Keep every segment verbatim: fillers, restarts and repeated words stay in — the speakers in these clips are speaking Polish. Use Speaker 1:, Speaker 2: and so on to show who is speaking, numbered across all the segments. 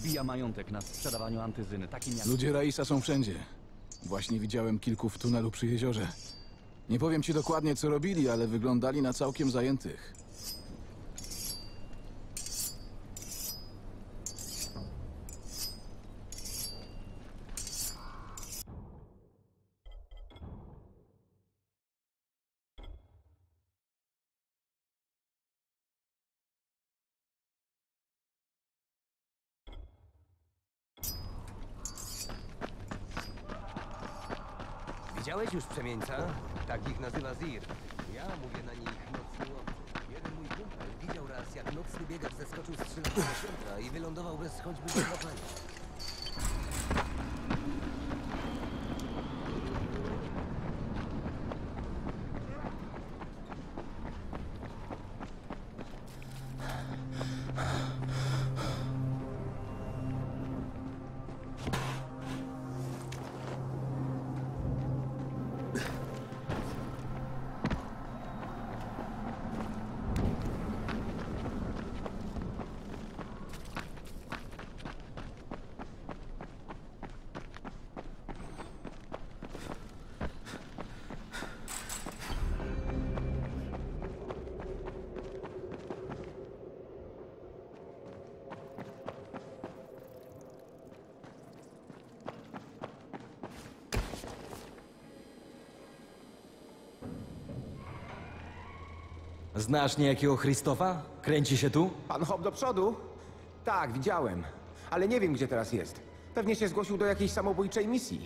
Speaker 1: Zbija majątek na sprzedawaniu antyzyny, takim jak...
Speaker 2: Ludzie Raisa są wszędzie. Właśnie widziałem kilku w tunelu przy jeziorze. Nie powiem ci dokładnie, co robili, ale wyglądali na całkiem zajętych.
Speaker 3: Widziałeś już przemieńca? Tak ich nazywa Zir. Ja mówię na nich nocny łowcy. Jeden mój kumpel widział raz, jak nocny biegacz zeskoczył z trzynastego piętra i wylądował bez choćby złapania.
Speaker 4: Znasz niejakiego Christofa? Kręci się tu?
Speaker 5: Pan Hop do przodu? Tak, widziałem. Ale nie wiem, gdzie teraz jest. Pewnie się zgłosił do jakiejś samobójczej misji.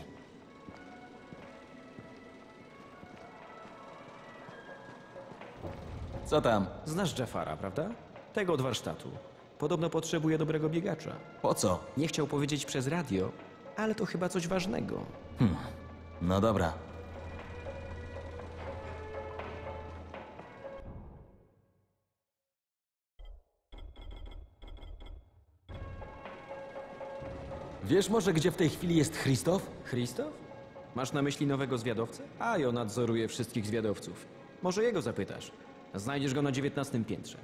Speaker 4: Co tam?
Speaker 6: Znasz Jafara, prawda? Tego od warsztatu. Podobno potrzebuje dobrego biegacza.
Speaker 4: Po co?
Speaker 6: Nie chciał powiedzieć przez radio, ale to chyba coś ważnego.
Speaker 4: No dobra. Wiesz może, gdzie w tej chwili jest Christoph?
Speaker 6: Christoph? Masz na myśli nowego zwiadowcę? A, on nadzoruje wszystkich zwiadowców. Może jego zapytasz. Znajdziesz go na dziewiętnastym piętrze.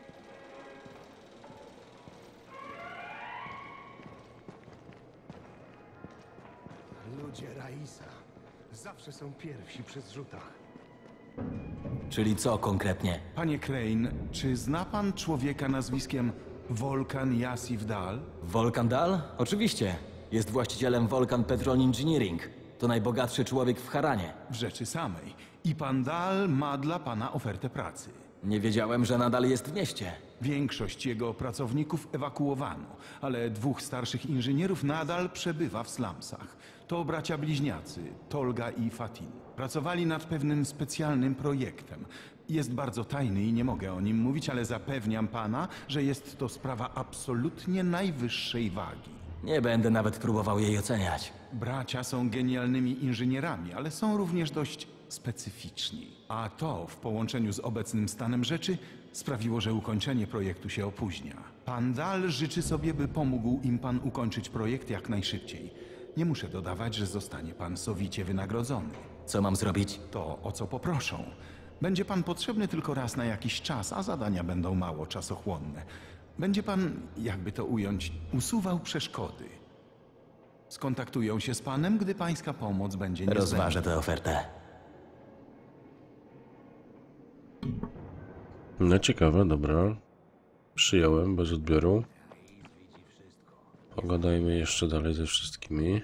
Speaker 7: Ludzie Raisa zawsze są pierwsi przy zrzutach.
Speaker 4: Czyli co konkretnie?
Speaker 8: Panie Crane, czy zna pan człowieka nazwiskiem Volkan Yassif Dal?
Speaker 4: Volkan Dal? Oczywiście. Jest właścicielem Volkan Petrol Engineering. To najbogatszy człowiek w Haranie.
Speaker 8: W rzeczy samej. I pan Dal ma dla pana ofertę pracy.
Speaker 4: Nie wiedziałem, że nadal jest w mieście.
Speaker 8: Większość jego pracowników ewakuowano, ale dwóch starszych inżynierów nadal przebywa w slumsach. To bracia bliźniacy, Tolga i Fatin. Pracowali nad pewnym specjalnym projektem. Jest bardzo tajny i nie mogę o nim mówić, ale zapewniam pana, że jest to sprawa absolutnie najwyższej wagi.
Speaker 4: Nie będę nawet próbował jej oceniać.
Speaker 8: Bracia są genialnymi inżynierami, ale są również dość specyficzni. A to w połączeniu z obecnym stanem rzeczy sprawiło, że ukończenie projektu się opóźnia. Pan Dal życzy sobie, by pomógł im pan ukończyć projekt jak najszybciej. Nie muszę dodawać, że zostanie pan sowicie wynagrodzony.
Speaker 4: Co mam zrobić?
Speaker 8: To, o co poproszą. Będzie pan potrzebny tylko raz na jakiś czas, a zadania będą mało czasochłonne. Będzie pan, jakby to ująć, usuwał przeszkody. Skontaktują się z panem, gdy pańska pomoc będzie niezbędna.
Speaker 4: Rozważę tę ofertę.
Speaker 9: No ciekawe, dobra. Przyjąłem bez odbioru. Pogadajmy jeszcze dalej ze wszystkimi.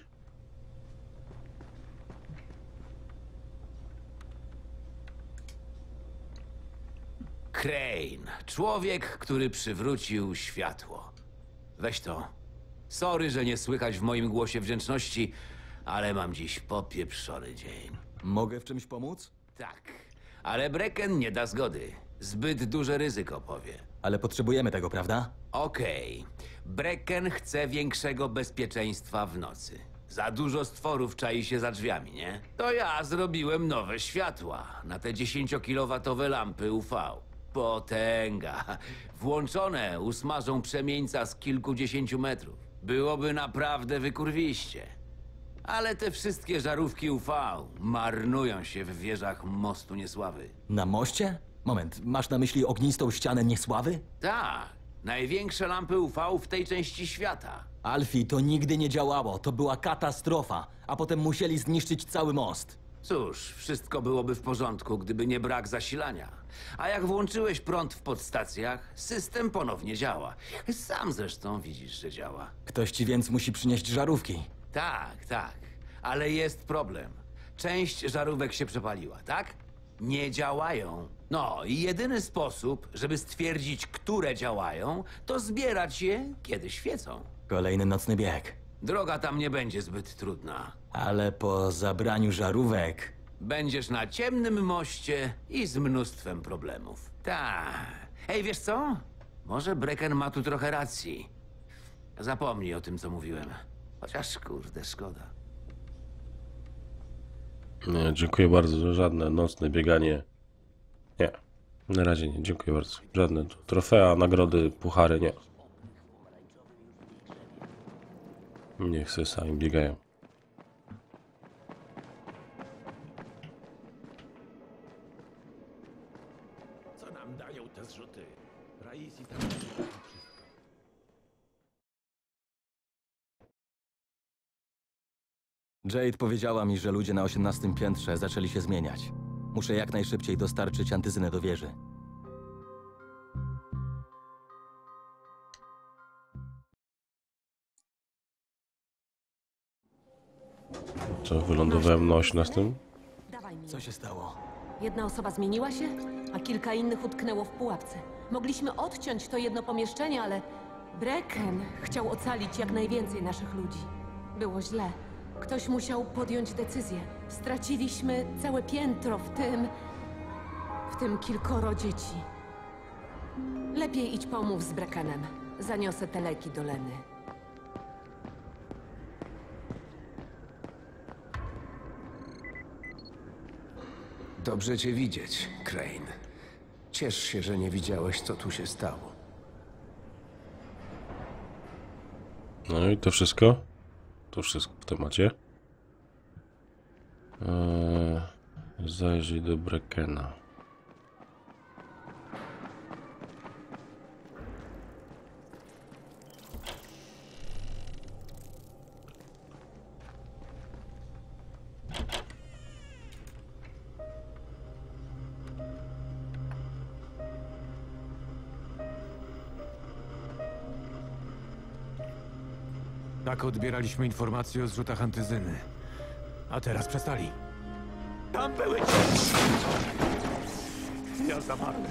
Speaker 10: Crane. Człowiek, który przywrócił światło. Weź to. Sorry, że nie słychać w moim głosie wdzięczności, ale mam dziś popieprzony dzień.
Speaker 4: Mogę w czymś pomóc?
Speaker 10: Tak, ale Brecken nie da zgody. Zbyt duże ryzyko, powie.
Speaker 4: Ale potrzebujemy tego, prawda?
Speaker 10: Okej. Brecken chce większego bezpieczeństwa w nocy. Za dużo stworów czai się za drzwiami, nie? To ja zrobiłem nowe światła na te dziesięciokilowatowe lampy U V. Potęga. Włączone usmażą przemieńca z kilkudziesięciu metrów. Byłoby naprawdę wykurwiście. Ale te wszystkie żarówki U V marnują się w wieżach Mostu Niesławy.
Speaker 4: Na moście? Moment, masz na myśli ognistą ścianę Niesławy?
Speaker 10: Tak. Największe lampy U V w tej części świata.
Speaker 4: Alfie, to nigdy nie działało. To była katastrofa. A potem musieli zniszczyć cały most.
Speaker 10: Cóż, wszystko byłoby w porządku, gdyby nie brak zasilania. A jak włączyłeś prąd w podstacjach, system ponownie działa. Sam zresztą widzisz, że działa.
Speaker 4: Ktoś ci więc musi przynieść żarówki.
Speaker 10: Tak, tak. Ale jest problem. Część żarówek się przepaliła, tak? Nie działają. No i jedyny sposób, żeby stwierdzić, które działają, to zbierać je, kiedy świecą.
Speaker 4: Kolejny nocny bieg.
Speaker 10: Droga tam nie będzie zbyt trudna.
Speaker 4: Ale po zabraniu żarówek...
Speaker 10: Będziesz na ciemnym moście i z mnóstwem problemów. Tak. Ej, wiesz co? Może Brecken ma tu trochę racji. Zapomnij o tym, co mówiłem. Chociaż, kurde, szkoda.
Speaker 9: Nie, dziękuję bardzo. Żadne nocne bieganie. Nie. Na razie nie. Dziękuję bardzo. Żadne trofea, nagrody, puchary, nie. Niech sobie sami biegają.
Speaker 7: Co nam dają te zrzuty? Raisi tam
Speaker 4: Jade powiedziała mi, że ludzie na osiemnastym piętrze zaczęli się zmieniać. Muszę jak najszybciej dostarczyć antyzynę do wieży.
Speaker 9: Co, wylądowałem na osiemnastym?
Speaker 11: Dawaj mi.
Speaker 4: Co się stało?
Speaker 11: Jedna osoba zmieniła się, a kilka innych utknęło w pułapce. Mogliśmy odciąć to jedno pomieszczenie, ale Brecken chciał ocalić jak najwięcej naszych ludzi. Było źle. Ktoś musiał podjąć decyzję. Straciliśmy całe piętro, w tym... w tym kilkoro dzieci. Lepiej idź pomów z Breckenem. Zaniosę te leki do Leny.
Speaker 3: Dobrze cię widzieć, Crane. Ciesz się, że nie widziałeś, co tu się stało.
Speaker 9: No i to wszystko? To wszystko w temacie. Eee, zajrzyj do Breckena.
Speaker 5: Tak odbieraliśmy informacje o zrzutach antyzyny. A teraz przestali. Tam były...
Speaker 7: Ja zamarłem.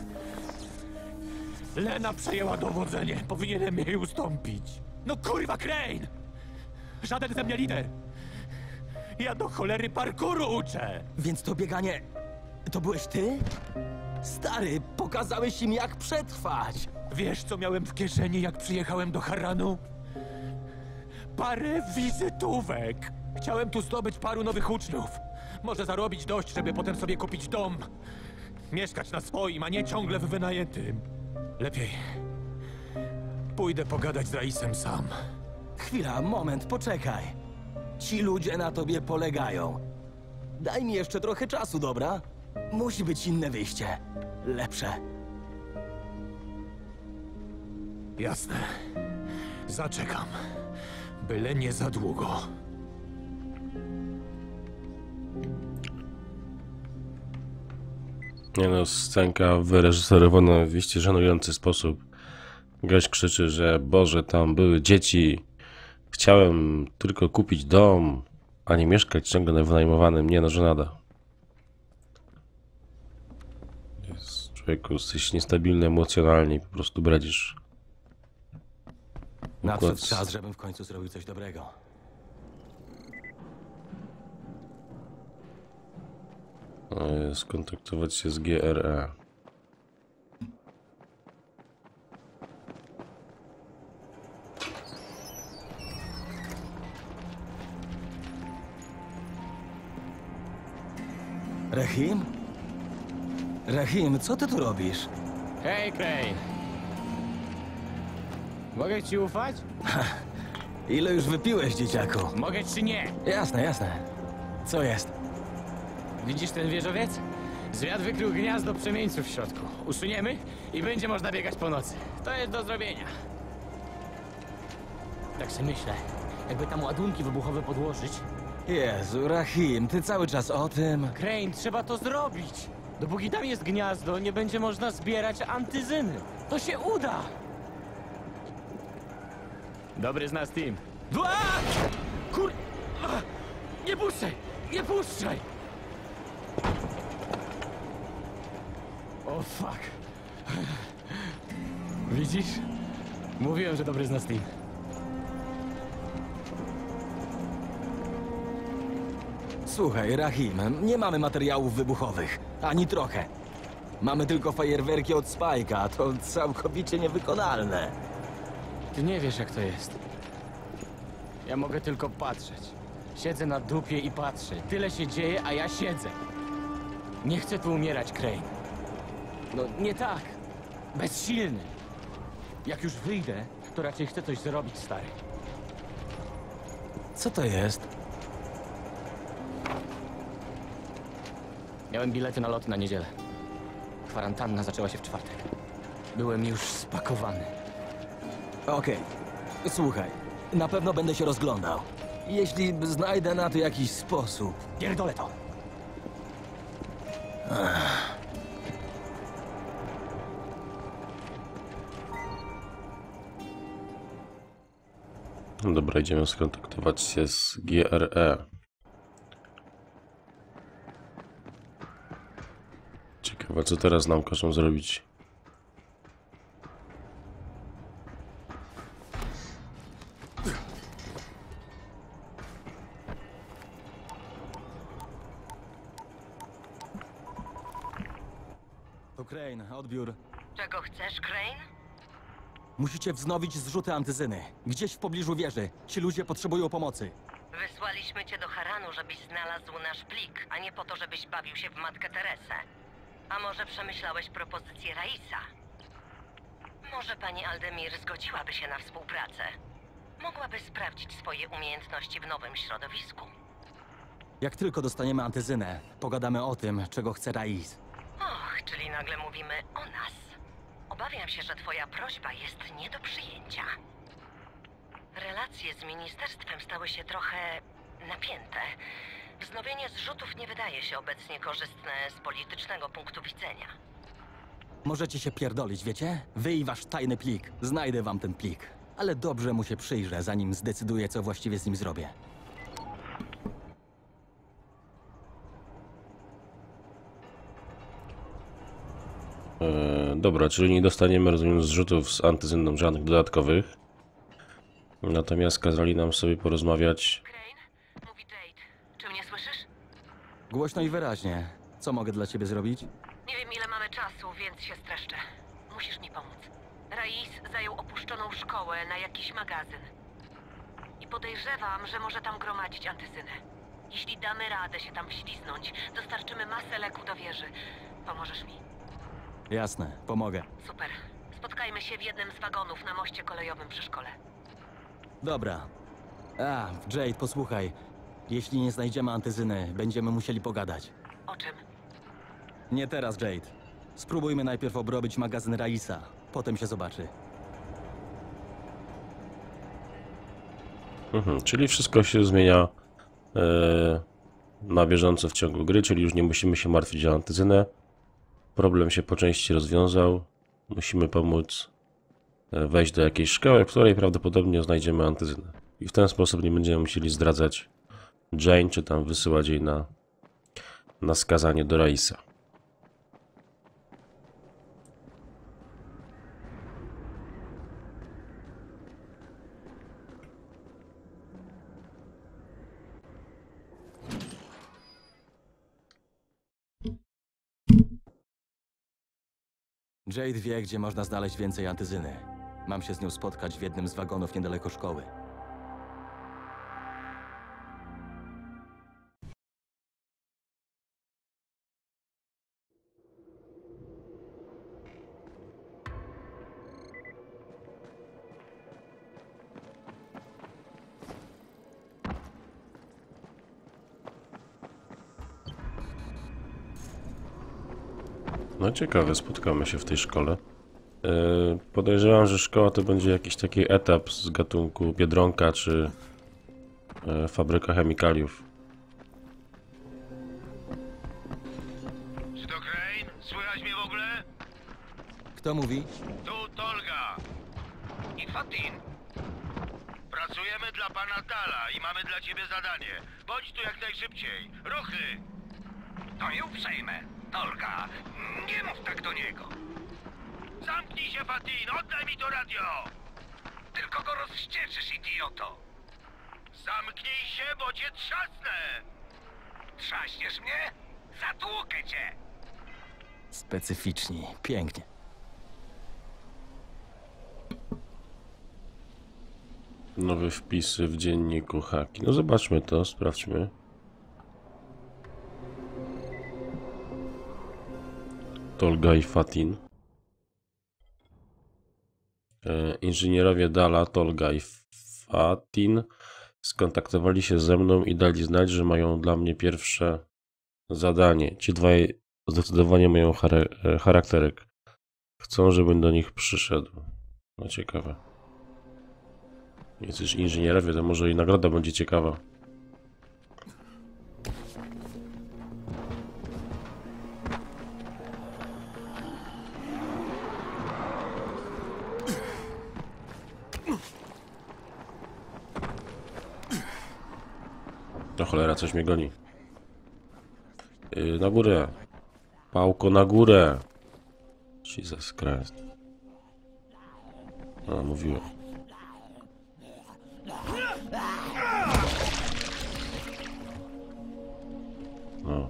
Speaker 7: Lena przejęła dowodzenie. Powinienem jej ustąpić. No kurwa, Crane! Żaden ze mnie lider. Ja do cholery parkouru uczę.
Speaker 4: Więc to bieganie... to byłeś ty? Stary, pokazałeś im jak przetrwać.
Speaker 7: Wiesz, co miałem w kieszeni, jak przyjechałem do Harranu? Parę wizytówek. Chciałem tu zdobyć paru nowych uczniów. Może zarobić dość, żeby potem sobie kupić dom. Mieszkać na swoim, a nie ciągle w wynajętym. Lepiej... pójdę pogadać z Raisem sam.
Speaker 4: Chwila, moment, poczekaj. Ci ludzie na tobie polegają. Daj mi jeszcze trochę czasu, dobra? Musi być inne wyjście. Lepsze.
Speaker 7: Jasne. Zaczekam. Byle nie za długo.
Speaker 9: Nie no, scenka wyreżyserowana w iście żenujący sposób. Gość krzyczy, że Boże, tam były dzieci. Chciałem tylko kupić dom, a nie mieszkać ciągle na wynajmowanym. Nie no, żenada. Jest, człowieku, jesteś niestabilny emocjonalnie i po prostu bredzisz.
Speaker 4: Nadszedł czas, żebym w końcu zrobił coś dobrego.
Speaker 9: Skontaktować się z G R E.
Speaker 4: Rahim? Rahim, co ty tu robisz?
Speaker 5: Hej, Crane. Mogę ci ufać?
Speaker 4: Ile już wypiłeś, dzieciaku?
Speaker 5: Mogę czy nie?
Speaker 4: Jasne, jasne. Co jest?
Speaker 5: Widzisz ten wieżowiec?
Speaker 7: Zwiat wykrył gniazdo przemieńców w środku. Usuniemy i będzie można biegać po nocy. To jest do zrobienia. Tak sobie myślę, jakby tam ładunki wybuchowe podłożyć.
Speaker 4: Jezu, Rahim, ty cały czas o tym.
Speaker 7: Crane, trzeba to zrobić. Dopóki tam jest gniazdo, nie będzie można zbierać antyzyny. To się uda! Dobry z nas team. Dwa! Kur... A! Nie puszczaj! Nie puszczaj! O fuck. Widzisz? Mówiłem, że dobry z nas team.
Speaker 4: Słuchaj, Rahim, nie mamy materiałów wybuchowych. Ani trochę. Mamy tylko fajerwerki od Spike'a, to całkowicie niewykonalne.
Speaker 7: Ty nie wiesz, jak to jest. Ja mogę tylko patrzeć. Siedzę na dupie i patrzę. Tyle się dzieje, a ja siedzę. Nie chcę tu umierać, Crane. No, nie tak. Bezsilny. Jak już wyjdę, to raczej chcę coś zrobić, stary.
Speaker 4: Co to jest?
Speaker 7: Miałem bilety na lot na niedzielę. Kwarantanna zaczęła się w czwartek. Byłem już spakowany.
Speaker 4: Okej. Słuchaj, na pewno będę się rozglądał. Jeśli znajdę na to jakiś sposób.
Speaker 7: Pierdolę to!
Speaker 9: No dobra, idziemy skontaktować się z G R E. Ciekawe, co teraz nam każą zrobić.
Speaker 4: To Crane, odbiór.
Speaker 12: Czego chcesz, Crane?
Speaker 4: Musicie wznowić zrzuty antyzyny. Gdzieś w pobliżu wieży. Ci ludzie potrzebują pomocy.
Speaker 12: Wysłaliśmy cię do Haranu, żebyś znalazł nasz plik, a nie po to, żebyś bawił się w Matkę Teresę. A może przemyślałeś propozycję Raisa? Może pani Aldemir zgodziłaby się na współpracę? Mogłaby sprawdzić swoje umiejętności w nowym środowisku.
Speaker 4: Jak tylko dostaniemy antyzynę, pogadamy o tym, czego chce Rais.
Speaker 12: Och, czyli nagle mówimy o nas. Obawiam się, że twoja prośba jest nie do przyjęcia. Relacje z ministerstwem stały się trochę napięte. Wznowienie zrzutów nie wydaje się obecnie korzystne z politycznego punktu widzenia.
Speaker 4: Możecie się pierdolić, wiecie? Wy i wasz tajny plik. Znajdę wam ten plik. Ale dobrze mu się przyjrzę, zanim zdecyduję, co właściwie z nim zrobię.
Speaker 9: E, dobra, czyli nie dostaniemy, rozumiem, zrzutów z antyzyną żadnych dodatkowych. Natomiast kazali nam sobie porozmawiać.
Speaker 12: Crane? Mówi Jade. Czy mnie słyszysz?
Speaker 4: Głośno i wyraźnie. Co mogę dla ciebie zrobić?
Speaker 12: Nie wiem, ile mamy czasu, więc się streszczę. Musisz mi pomóc. Rais zajął opuszczoną szkołę na jakiś magazyn. I podejrzewam, że może tam gromadzić antyzynę. Jeśli damy radę się tam wśliznąć, dostarczymy masę leku do wieży. Pomożesz mi?
Speaker 4: Jasne, pomogę.
Speaker 12: Super. Spotkajmy się w jednym z wagonów na moście kolejowym przy szkole.
Speaker 4: Dobra. A, Jade, posłuchaj. Jeśli nie znajdziemy antyzyny, będziemy musieli pogadać.
Speaker 12: O czym?
Speaker 4: Nie teraz, Jade. Spróbujmy najpierw obrobić magazyn Raisa. Potem się zobaczy.
Speaker 9: Mhm, czyli wszystko się zmienia e, na bieżąco w ciągu gry, czyli już nie musimy się martwić o antyzynę. Problem się po części rozwiązał. Musimy pomóc wejść do jakiejś szkoły, w której prawdopodobnie znajdziemy antyzynę. I w ten sposób nie będziemy musieli zdradzać Jane, czy tam wysyłać jej na, na skazanie do Raisa.
Speaker 4: Jade wie, gdzie można znaleźć więcej antyzyny. Mam się z nią spotkać w jednym z wagonów niedaleko szkoły.
Speaker 9: No ciekawe, spotkamy się w tej szkole. Yy, podejrzewam, że szkoła to będzie jakiś taki etap z gatunku Biedronka czy yy, fabryka chemikaliów.
Speaker 13: Czy to Crane? Słychać mnie w ogóle?
Speaker 4: Kto mówi?
Speaker 13: Tu Tolga. I Fatin. Pracujemy dla pana Dala i mamy dla ciebie zadanie. Bądź tu jak najszybciej. Ruchy! To nie uprzejme. Tolga, nie mów tak do niego. Zamknij się, Fatin! Oddaj mi to radio! Tylko go rozścieczysz, idioto! Zamknij się, bo cię trzasnę! Trzaśniesz mnie? Zatłukę cię!
Speaker 4: Specyficzni. Pięknie.
Speaker 9: Nowe wpisy w dzienniku Haki. No zobaczmy to, sprawdźmy. Tolga i Fatin. E, inżynierowie Dala, Tolga i Fatin skontaktowali się ze mną i dali znać, że mają dla mnie pierwsze zadanie. Ci dwaj zdecydowanie mają char- charakterek. Chcą, żebym do nich przyszedł. No ciekawe. Jesteś inżynierowie, to może i nagroda będzie ciekawa. To cholera, coś mnie goni. Yy, na górę. Pałko na górę. Jesus Christ. A, mówiłem. No.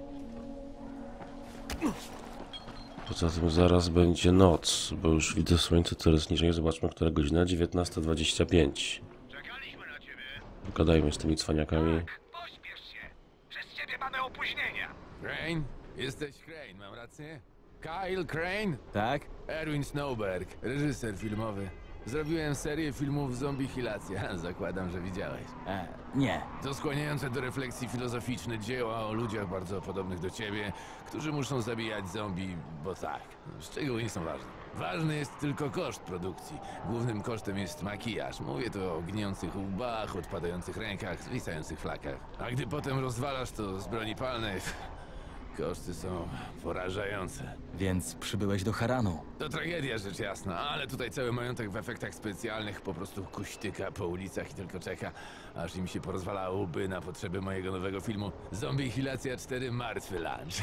Speaker 9: Poza tym zaraz będzie noc, bo już widzę słońce coraz niżej. Zobaczmy, która godzina. dziewiętnasta dwadzieścia pięć.
Speaker 13: Czekaliśmy na ciebie.
Speaker 9: Pogadajmy z tymi cwaniakami.
Speaker 13: Pośpiesz się. Przez ciebie mamy opóźnienia.
Speaker 2: Crane? Jesteś Crane, mam rację? Kyle Crane?
Speaker 4: Tak?
Speaker 2: Erwin Snowberg, reżyser filmowy. Zrobiłem serię filmów Zombie-Hilacja. Zakładam, że widziałeś.
Speaker 4: E, nie.
Speaker 2: To skłaniające do refleksji filozoficzne dzieła o ludziach bardzo podobnych do ciebie, którzy muszą zabijać zombie, bo tak. Szczegóły nie są ważne. Ważny jest tylko koszt produkcji. Głównym kosztem jest makijaż. Mówię tu o gnijących łbach, odpadających rękach, zwisających flakach. A gdy potem rozwalasz to z broni palnej, koszty są porażające.
Speaker 4: Więc przybyłeś do Harranu.
Speaker 2: To tragedia, rzecz jasna, ale tutaj cały majątek w efektach specjalnych po prostu kuśtyka po ulicach i tylko czeka, aż im się porozwalało łby na potrzeby mojego nowego filmu Zombie-Hilacja cztery Martwy Lunch.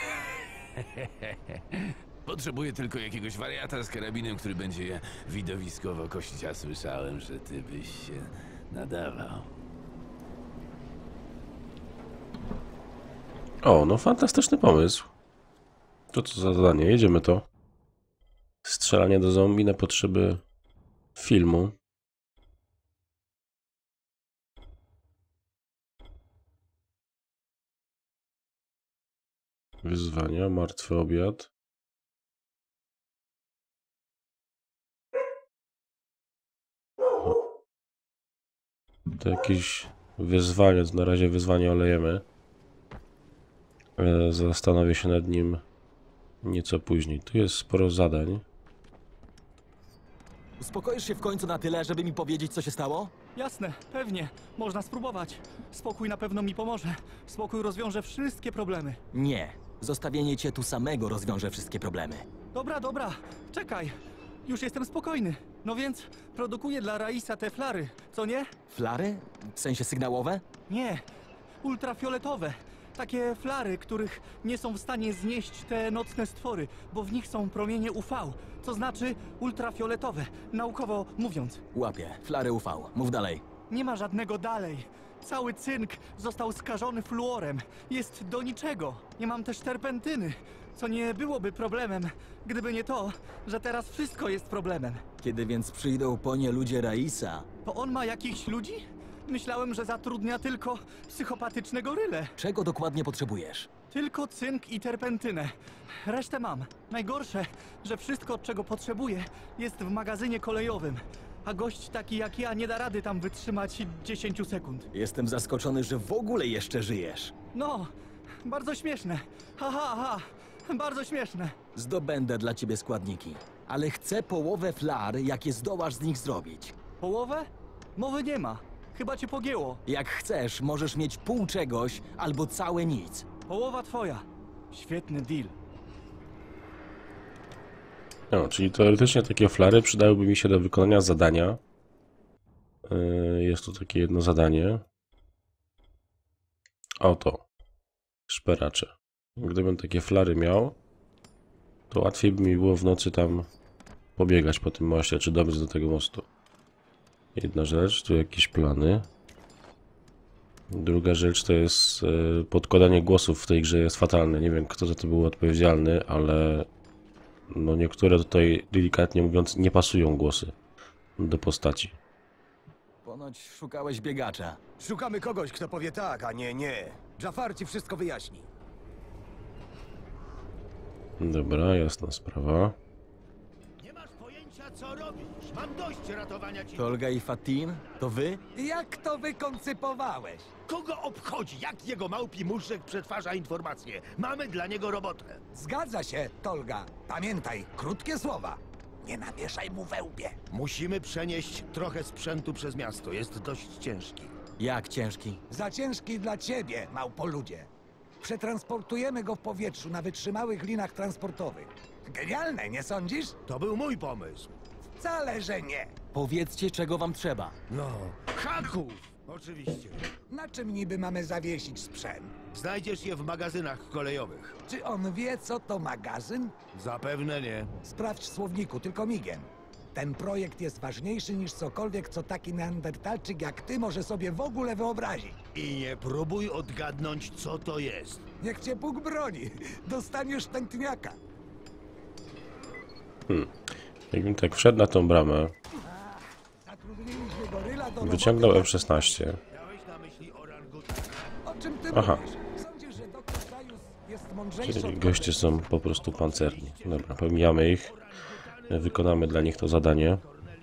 Speaker 2: Potrzebuję tylko jakiegoś wariata z karabinem, który będzie je widowiskowo kościć, a słyszałem, że ty byś się nadawał.
Speaker 9: O, no fantastyczny pomysł. To co za zadanie? Jedziemy to. Strzelanie do zombie na potrzeby filmu. Wyzwania, martwy obiad. To jakieś wyzwanie, na razie wyzwanie olejemy. Zastanowię się nad nim nieco później. Tu jest sporo zadań.
Speaker 4: Uspokoisz się w końcu na tyle, żeby mi powiedzieć, co się stało?
Speaker 14: Jasne, pewnie. Można spróbować. Spokój na pewno mi pomoże. Spokój rozwiąże wszystkie problemy.
Speaker 4: Nie. Zostawienie cię tu samego rozwiąże wszystkie problemy.
Speaker 14: Dobra, dobra. Czekaj. Już jestem spokojny. No więc produkuję dla Raisa te flary, co nie?
Speaker 4: Flary? W sensie sygnałowe?
Speaker 14: Nie. Ultrafioletowe. Takie flary, których nie są w stanie znieść te nocne stwory, bo w nich są promienie U V, co znaczy ultrafioletowe, naukowo mówiąc.
Speaker 4: Łapie. Flary U V. Mów dalej.
Speaker 14: Nie ma żadnego dalej. Cały cynk został skażony fluorem. Jest do niczego. Nie mam też terpentyny, co nie byłoby problemem, gdyby nie to, że teraz wszystko jest problemem.
Speaker 4: Kiedy więc przyjdą po nie ludzie Raisa?
Speaker 14: To on ma jakichś ludzi? Myślałem, że zatrudnia tylko psychopatyczne goryle.
Speaker 4: Czego dokładnie potrzebujesz?
Speaker 14: Tylko cynk i terpentynę. Resztę mam. Najgorsze, że wszystko, czego potrzebuję, jest w magazynie kolejowym. A gość taki jak ja nie da rady tam wytrzymać dziesięć sekund.
Speaker 4: Jestem zaskoczony, że w ogóle jeszcze żyjesz.
Speaker 14: No, bardzo śmieszne. Ha, ha, ha. Bardzo śmieszne.
Speaker 4: Zdobędę dla ciebie składniki, ale chcę połowę flar, jakie zdołasz z nich zrobić.
Speaker 14: Połowę? Mowy nie ma. Chyba cię pogięło.
Speaker 4: Jak chcesz, możesz mieć pół czegoś albo całe nic.
Speaker 14: Połowa twoja. Świetny deal.
Speaker 9: No, czyli teoretycznie takie flary przydałyby mi się do wykonania zadania. Yy, jest tu takie jedno zadanie. Oto. Szperacze. Gdybym takie flary miał, to łatwiej by mi było w nocy tam pobiegać po tym moście, czy dobiec do tego mostu. Jedna rzecz, tu jakieś plany. Druga rzecz to jest yy, podkładanie głosów w tej grze jest fatalne. Nie wiem, kto za to był odpowiedzialny, ale no niektóre tutaj, delikatnie mówiąc, nie pasują głosy do postaci.
Speaker 4: Ponoć szukałeś biegacza.
Speaker 3: Szukamy kogoś, kto powie tak, a nie nie. Jafar ci wszystko wyjaśni.
Speaker 9: Dobra, jasna sprawa.
Speaker 13: Nie masz pojęcia, co robisz. Mam dość ratowania ci.
Speaker 4: Tolga i Fatin? To wy?
Speaker 3: Jak to wykoncypowałeś?
Speaker 13: Kogo obchodzi, jak jego małpi muszek przetwarza informacje? Mamy dla niego robotę.
Speaker 3: Zgadza się, Tolga. Pamiętaj, krótkie słowa. Nie namieszaj mu we łbie.
Speaker 13: Musimy przenieść trochę sprzętu przez miasto. Jest dość ciężki.
Speaker 4: Jak ciężki?
Speaker 3: Za ciężki dla ciebie, małpoludzie. Przetransportujemy go w powietrzu na wytrzymałych linach transportowych. Genialne, nie sądzisz?
Speaker 13: To był mój pomysł.
Speaker 3: Wcale, że nie.
Speaker 4: Powiedzcie, czego wam trzeba.
Speaker 13: No, haków! Oczywiście.
Speaker 3: Na czym niby mamy zawiesić sprzęt?
Speaker 13: Znajdziesz je w magazynach kolejowych.
Speaker 3: Czy on wie, co to magazyn?
Speaker 13: Zapewne nie.
Speaker 3: Sprawdź w słowniku, tylko migiem. Ten projekt jest ważniejszy niż cokolwiek, co taki neandertalczyk jak ty może sobie w ogóle wyobrazić.
Speaker 13: I nie próbuj odgadnąć, co to jest.
Speaker 3: Niech cię Bóg broni. Dostaniesz tętniaka.
Speaker 9: Hmm. Jakbym tak wszedł na tą bramę,
Speaker 3: Zatrudniliśmy goryla do
Speaker 9: wyciągnął
Speaker 3: roboty.
Speaker 9: M szesnaście.
Speaker 13: Miałeś na myśli orangutan?
Speaker 3: O czym ty
Speaker 9: Aha.
Speaker 3: mówisz? Sądzisz, że doktor Gaius jest mądrzejszy
Speaker 9: Czyli
Speaker 3: od
Speaker 9: goście są po prostu pancerni. Dobra, pomijamy ich. Wykonamy dla nich to zadanie.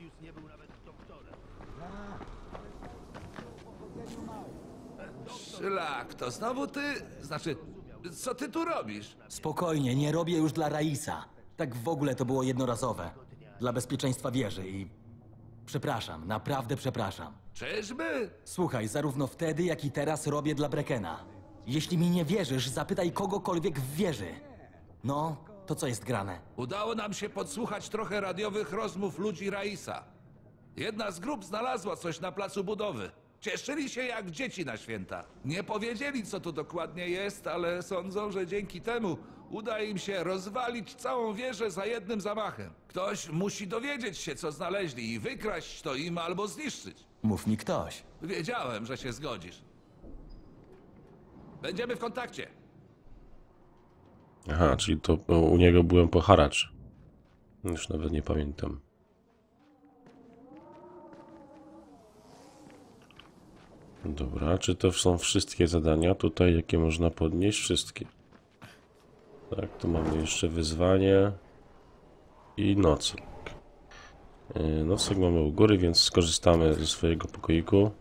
Speaker 10: Szlak, to znowu ty? Znaczy, co ty tu robisz?
Speaker 4: Spokojnie, nie robię już dla Raisa. Tak w ogóle to było jednorazowe. Dla bezpieczeństwa wieży i... Przepraszam, naprawdę przepraszam.
Speaker 10: Czyżby?
Speaker 4: Słuchaj, zarówno wtedy, jak i teraz robię dla Brekena. Jeśli mi nie wierzysz, zapytaj kogokolwiek w wieży. No, to co jest grane?
Speaker 15: Udało nam się podsłuchać trochę radiowych rozmów ludzi Raisa. Jedna z grup znalazła coś na placu budowy. Cieszyli się jak dzieci na święta. Nie powiedzieli, co to dokładnie jest, ale sądzą, że dzięki temu uda im się rozwalić całą wieżę za jednym zamachem. Ktoś musi dowiedzieć się, co znaleźli i wykraść to im albo zniszczyć.
Speaker 4: Mów mi ktoś.
Speaker 15: Wiedziałem, że się zgodzisz. Będziemy w kontakcie.
Speaker 9: Aha, czyli to u niego byłem po haracz. Już nawet nie pamiętam. Dobra, czy to są wszystkie zadania tutaj, jakie można podnieść? Wszystkie. Tak, tu mamy jeszcze wyzwanie i nocleg. Yy, nocleg mamy u góry, więc skorzystamy ze swojego pokoiku.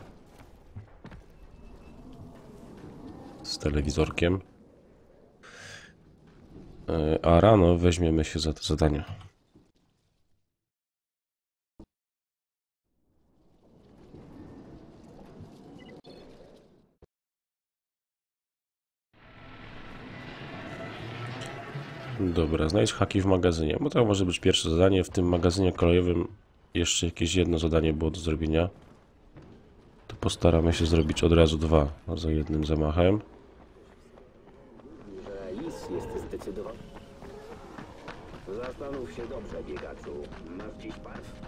Speaker 9: Z telewizorkiem. Yy, a rano weźmiemy się za te zadania. Dobra, znajdź haki w magazynie, bo to może być pierwsze zadanie. W tym magazynie kolejowym jeszcze jakieś jedno zadanie było do zrobienia. To postaramy się zrobić od razu dwa za jednym zamachem.
Speaker 16: Rais jest zdecydowany. Zastanów się dobrze, biegaczu. Masz dziś parw?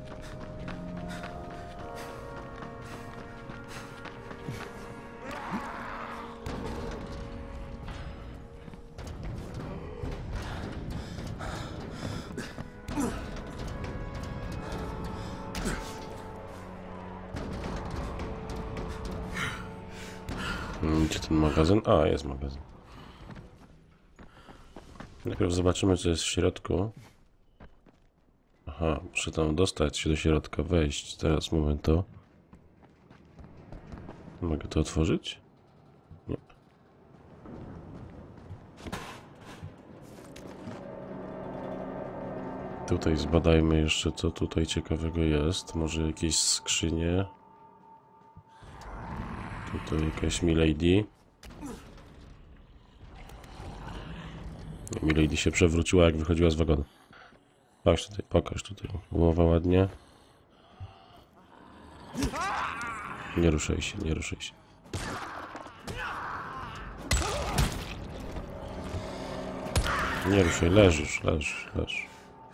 Speaker 9: Gdzie ten magazyn? A, jest magazyn. Najpierw zobaczymy, co jest w środku. Aha, muszę tam dostać się do środka, wejść. Teraz, momentu. Mogę to otworzyć? Nie. Tutaj zbadajmy jeszcze, co tutaj ciekawego jest. Może jakieś skrzynie. Tutaj jakaś milady. Milady się przewróciła, jak wychodziła z wagonu. Patrz tutaj, pokaż tutaj. Głowa ładnie. Nie ruszaj się, nie ruszaj się. Nie ruszaj, leżysz, leżysz, leżysz.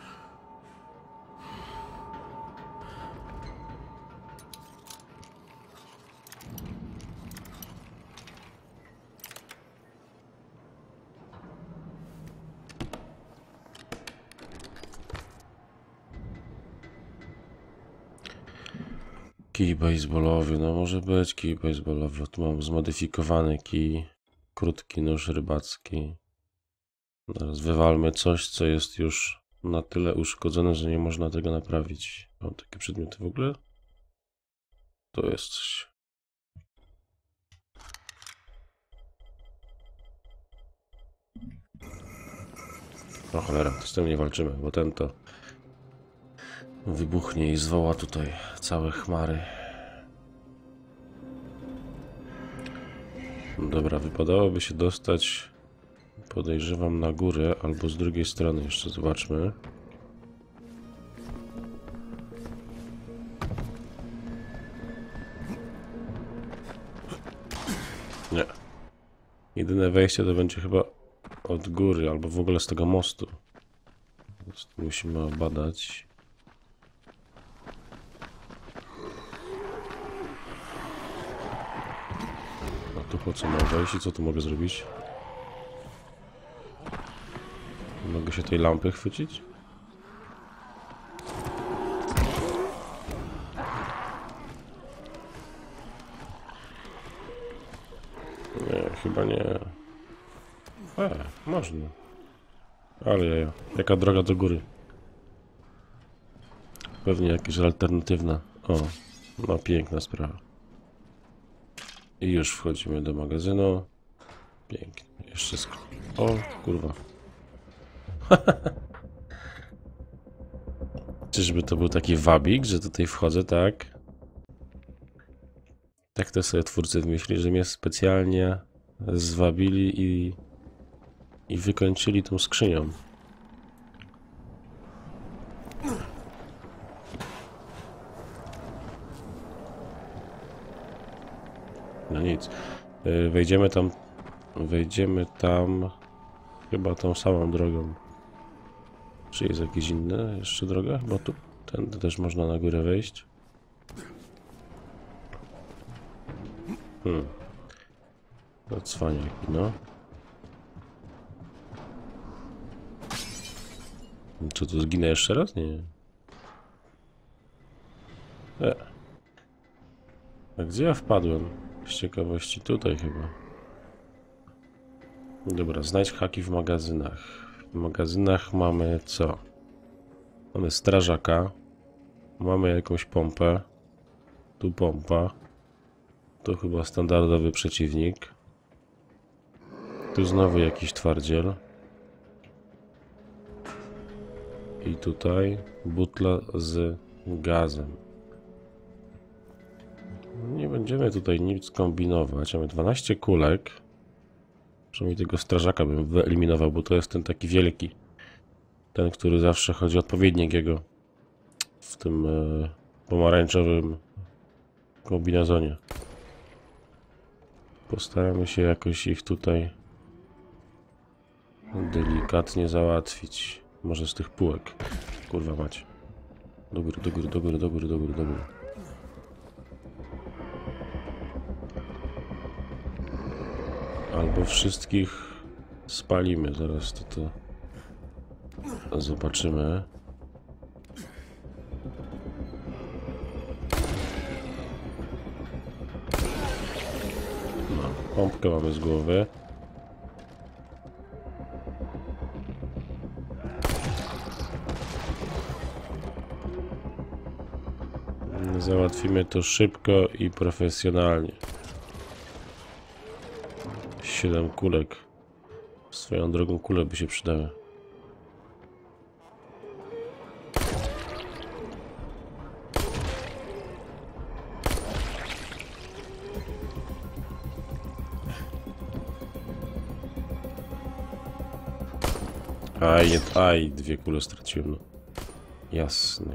Speaker 9: Kij baseballowy, no może być kij baseballowy. Tu mam zmodyfikowany kij, krótki nóż rybacki. Teraz wywalmy coś, co jest już na tyle uszkodzone, że nie można tego naprawić. Mam takie przedmioty w ogóle? To jest coś. O cholera, to z tym nie walczymy, bo ten to wybuchnie i zwoła tutaj całe chmary. Dobra, wypadałoby się dostać, podejrzewam, na górę albo z drugiej strony. Jeszcze zobaczmy. Nie. Jedyne wejście to będzie chyba od góry, albo w ogóle z tego mostu. Musimy obadać. A tu po co mam wejść i co tu mogę zrobić? Mogę się tej lampy chwycić? Nie, chyba nie. E, można. Ale ja, jaka droga do góry? Pewnie jakaś alternatywna. O, no piękna sprawa. I już wchodzimy do magazynu. Pięknie. Jeszcze sk... O, kurwa. Czyżby to był taki wabik, że tutaj wchodzę, tak? Tak to sobie twórcy wymyślili, że mnie specjalnie zwabili i... i wykończyli tą skrzynią. No nic. Wejdziemy tam... Wejdziemy tam... Chyba tą samą drogą. Czy jest jakieś inne jeszcze droga? Chyba tu. Tędy też można na górę wejść. Hmm. To cwaniaki, no. Co tu, zginę jeszcze raz? Nie. E. A gdzie ja wpadłem? Z ciekawości tutaj chyba. Dobra, znajdź haki w magazynach. W magazynach mamy co? Mamy strażaka. Mamy jakąś pompę. Tu pompa. To chyba standardowy przeciwnik. Tu znowu jakiś twardziel. I tutaj butla z gazem. Nie będziemy tutaj nic kombinować. Mamy dwanaście kulek. Przynajmniej tego strażaka bym wyeliminował, bo to jest ten taki wielki. Ten, który zawsze chodzi o odpowiednik jego w tym e, pomarańczowym kombinezonie. Postaramy się jakoś ich tutaj delikatnie załatwić. Może z tych półek. Kurwa macie. Do góry, do góry, do góry, do góry, do góry, do góry. Albo wszystkich spalimy. Zaraz to, to zobaczymy. No, pompkę mamy z głowy. Załatwimy to szybko i profesjonalnie. Siedem kulek. Swoją drogą kule by się przydały. Aj, nie, aj, dwie kule straciłem. No. Jasne.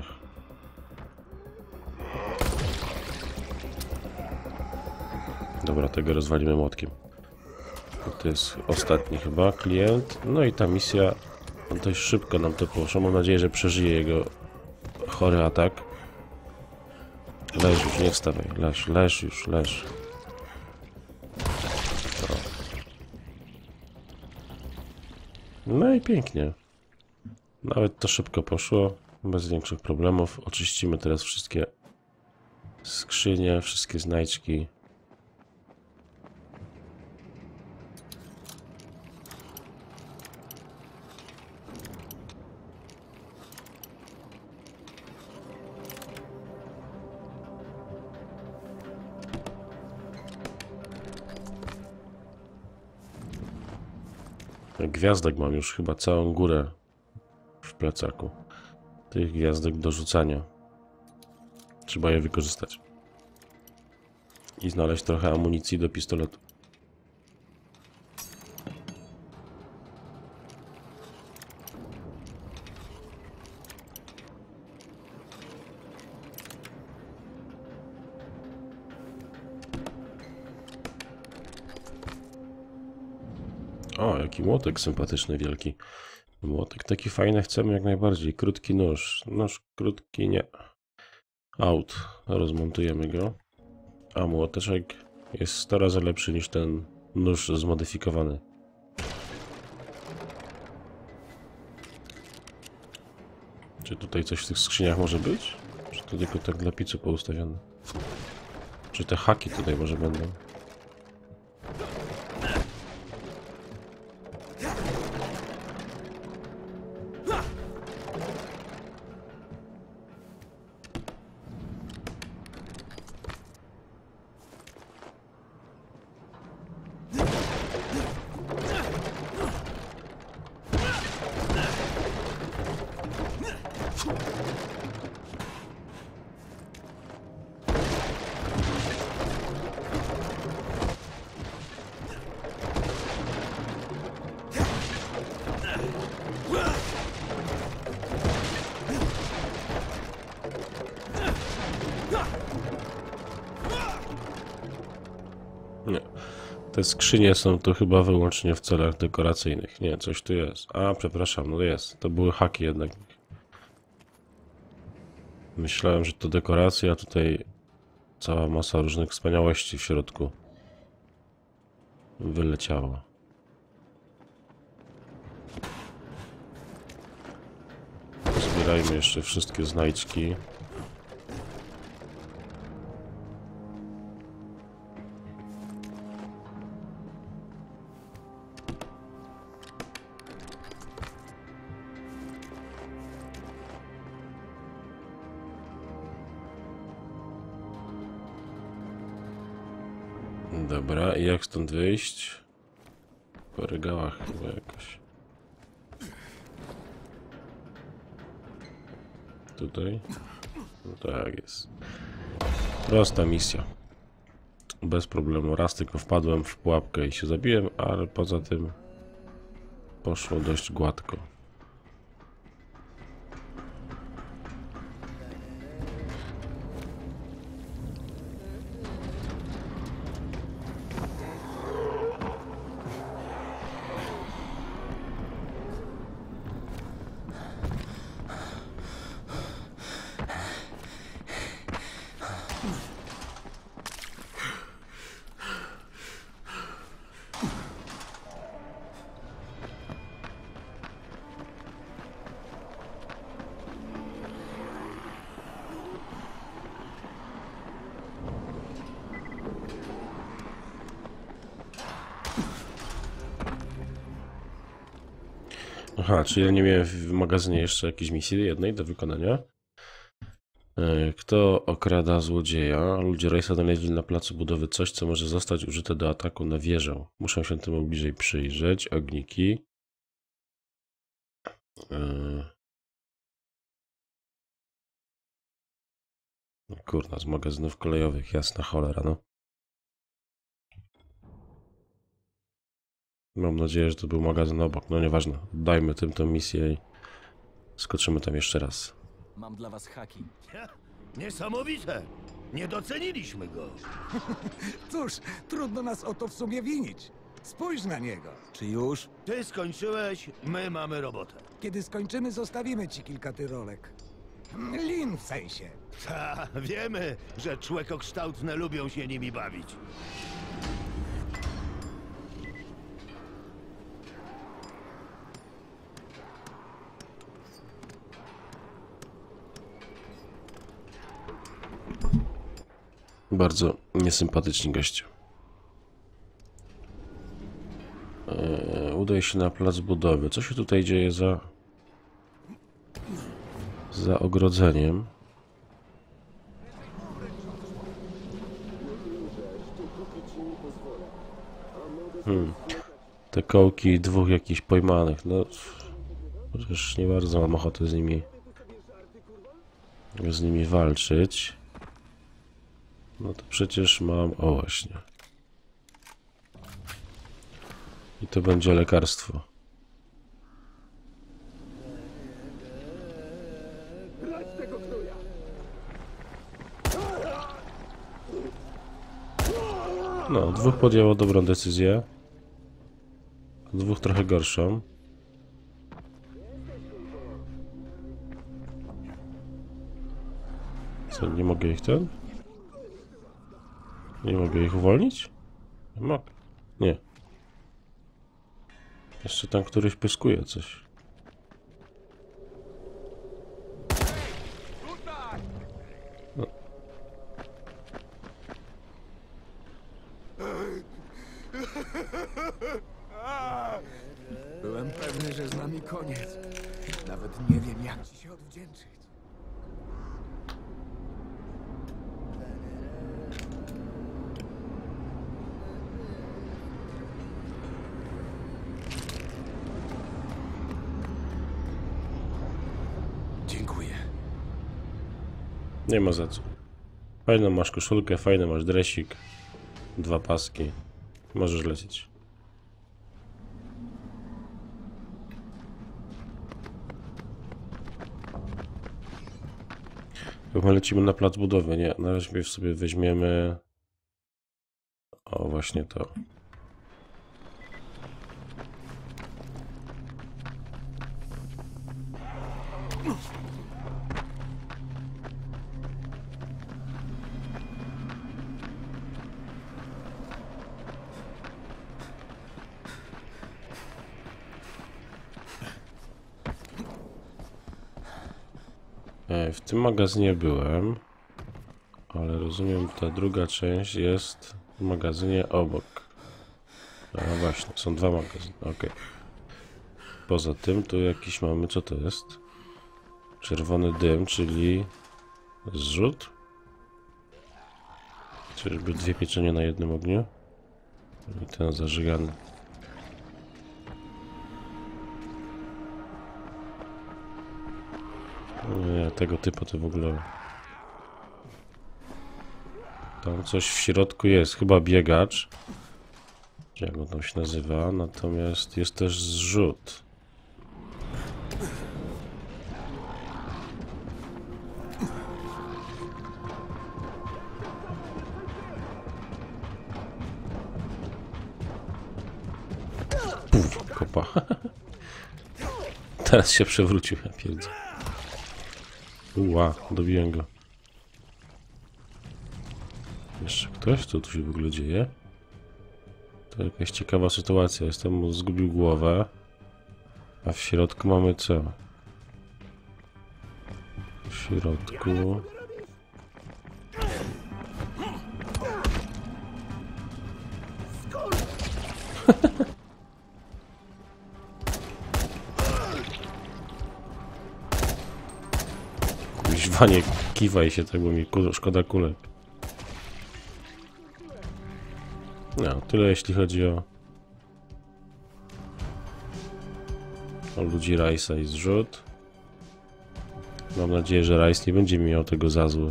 Speaker 9: Dobra, tego rozwalimy młotkiem. To jest ostatni chyba klient. No i ta misja dość szybko nam to poszło. Mam nadzieję, że przeżyje jego chory atak. Leż już, nie wstawaj. Leż, leż już, leż. No i pięknie. Nawet to szybko poszło. Bez większych problemów. Oczyścimy teraz wszystkie skrzynie, wszystkie znajdźki. Gwiazdek mam już chyba całą górę w plecaku. Tych gwiazdek do rzucania. Trzeba je wykorzystać. I znaleźć trochę amunicji do pistoletu. O, jaki młotek sympatyczny, wielki. Młotek taki fajny chcemy jak najbardziej. Krótki nóż. Nóż krótki nie. Out. Rozmontujemy go. A młoteczek jest sto razy lepszy niż ten nóż zmodyfikowany. Czy tutaj coś w tych skrzyniach może być? Czy to tylko tak dla picu poustawione? Czy te haki tutaj może będą? Nie. Te skrzynie są tu chyba wyłącznie w celach dekoracyjnych. Nie, coś tu jest. A, przepraszam, no jest. To były haki jednak. Myślałem, że to dekoracja, a tutaj cała masa różnych wspaniałości w środku wyleciała. Zbierajmy jeszcze wszystkie znajdźki. Dobra, i jak stąd wyjść? Po regałach chyba jakoś. Tutaj? No tak jest. Prosta misja. Bez problemu. Raz tylko wpadłem w pułapkę i się zabiłem, ale poza tym poszło dość gładko. Aha, czy ja nie miałem w magazynie jeszcze jakiejś misji jednej do wykonania? Kto okrada złodzieja? Ludzie Raisa znaleźli na placu budowy coś, co może zostać użyte do ataku na wieżę. Muszę się temu bliżej przyjrzeć. Ogniki. Kurna, z magazynów kolejowych, jasna cholera, no. Mam nadzieję, że to był magazyn obok. No nieważne. Dajmy tym tę misję i skoczymy tam jeszcze raz.
Speaker 4: Mam dla was haki.
Speaker 13: Niesamowite! Nie doceniliśmy go.
Speaker 17: Cóż, trudno nas o to w sumie winić. Spójrz na niego.
Speaker 4: Czy już?
Speaker 13: Ty skończyłeś, my mamy robotę.
Speaker 17: Kiedy skończymy, zostawimy ci kilka tyrolek. Lin w sensie.
Speaker 13: Ta, wiemy, że człekokształtne lubią się nimi bawić.
Speaker 9: Bardzo niesympatyczni goście. Eee, udaj się na plac budowy. Co się tutaj dzieje za... za ogrodzeniem? Hmm. Te kołki dwóch jakichś pojmanych. No... Chociaż nie bardzo mam ochotę z nimi... z nimi walczyć. No to przecież mam... O właśnie. I to będzie lekarstwo. No, dwóch podjęło dobrą decyzję. Dwóch trochę gorszą. Co, nie mogę ich ten? Nie mogę ich uwolnić? Mogę. Nie. Jeszcze tam któryś pyskuje coś. No.
Speaker 17: Byłem pewny, że z nami koniec. Nawet nie wiem, jak ci się odwdzięczyć.
Speaker 4: Dziękuję.
Speaker 9: Nie ma za co. Fajną masz koszulkę, fajny masz dresik. Dwa paski. Możesz lecieć. Chyba lecimy na plac budowy. Nie, na razie sobie weźmiemy... O, właśnie to. W tym magazynie byłem, ale rozumiem, ta druga część jest w magazynie obok. A właśnie, są dwa magazyny, ok. Poza tym tu jakiś mamy, co to jest? Czerwony dym, czyli zrzut? Czyżby dwie pieczenie na jednym ogniu? I ten zażygany. Nie, tego typu to w ogóle... Tam coś w środku jest, chyba biegacz. Czy jak on tam się nazywa, natomiast jest też zrzut. Puf, kopa. Teraz się przewrócił, ja pierdzę. Ła, dobiłem go. Jeszcze ktoś? Co tu się w ogóle dzieje? To jakaś ciekawa sytuacja. Jestem, zgubił głowę. A w środku mamy co? W środku... Kuźwanie, kiwaj się tak, bo mi szkoda kulek. No, tyle jeśli chodzi o... o ludzi Rajsa i zrzut. Mam nadzieję, że Rajs nie będzie miał tego za złe.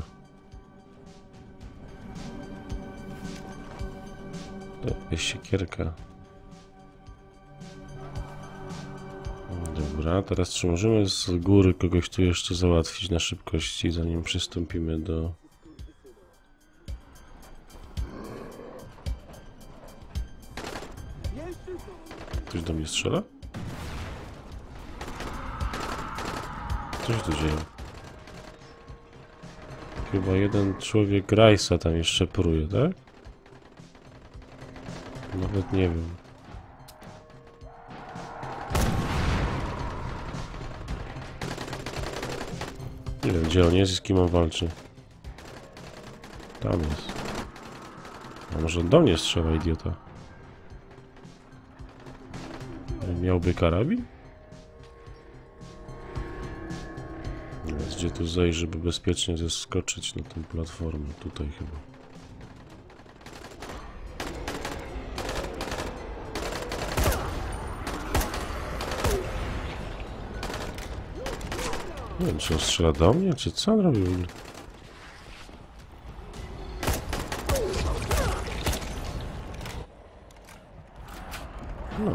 Speaker 9: To jest siekierka. Dobra, teraz czy możemy z góry kogoś tu jeszcze załatwić na szybkości, zanim przystąpimy do... Ktoś do mnie strzela? Co się tu dzieje? Chyba jeden człowiek Rajsa tam jeszcze pruje, tak? Nawet nie wiem. Nie wiem, gdzie on jest i z kim on walczy. Tam jest. A może on do mnie strzela, idiota? Miałby karabin? Więc gdzie tu zejść, żeby bezpiecznie zeskoczyć na tę platformę? Tutaj chyba. Nie wiem, czy on strzela do mnie, czy co on robi w ogóle? No.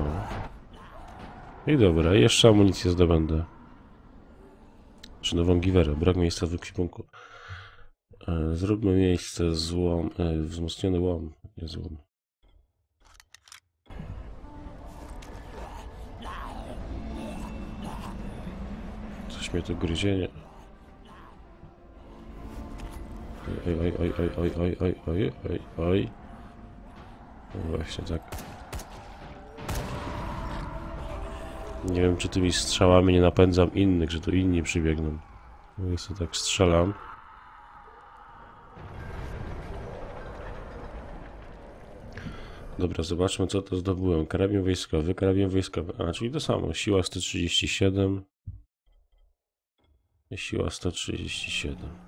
Speaker 9: I dobra, jeszcze amunicję zdobędę. Czy nową giwerę, brak miejsca w ekwipunku. E, zróbmy miejsce złom, e, wzmocniony łom, nie złom. Coś mnie tu gryzienie. Oj, oj, oj, oj, oj, oj, oj, oj, oj, oj. No właśnie tak. Nie wiem, czy tymi strzałami nie napędzam innych, że tu inni przybiegną. No i sobie tak strzelam. Dobra, zobaczmy, co to zdobyłem. Karabin wojskowy, karabin wojskowy. A, czyli to samo. Siła sto trzydzieści siedem. I siła sto trzydzieści siedem.